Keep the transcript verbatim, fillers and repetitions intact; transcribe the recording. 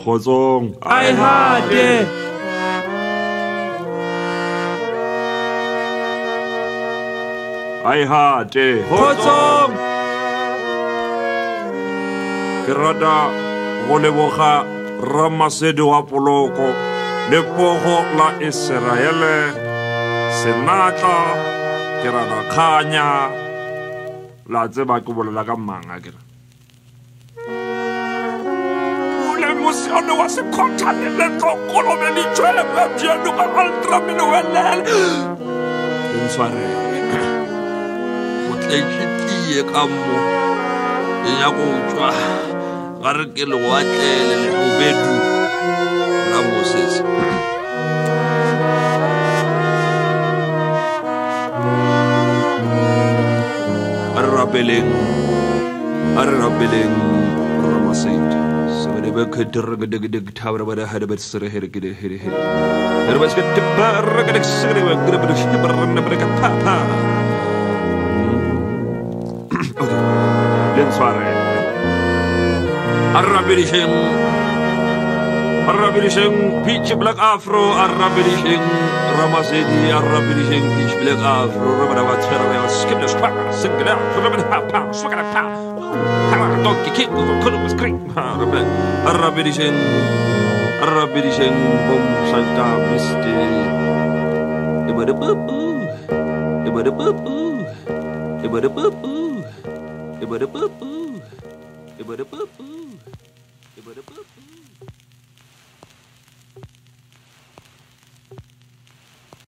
Kgotsong. Ai hate. Ai hate. Kgotsong. Ke rata go leboga Ramasedi wa Poloko le pogo la Iseraele senatla ke rata Kganya la tseba ke bolela ka manga ke ule musione wa sekhothane le tlokolo be di tshwele ba bjeno ka altra mino welele ke nsware go tletšetie ka mo e ya go tswa ga re ke le watlele le bobedu la Moses a re rapeleng a re rapeleng Ramasedi sebele be khetere ke dege dege thabra ba da hade ba tsere here ke de here here re ba skete barra ke de sere ba ke ba shite barra na ba ka pa pa okay len sware Arrabirishing Arrabirishing Peach Black Afro Arrabirishing Ramasedi Arrabirishing Peach Black Afro Rabba Tsara skip the square single out Rabba pa swagger pa donkey kick could was great Arrabirishing Arrabirishing Boom Shanta Misty Ibada Boo Ibada Boo Ibada Boo Ibada Boo Ibada Boo Ibada Boo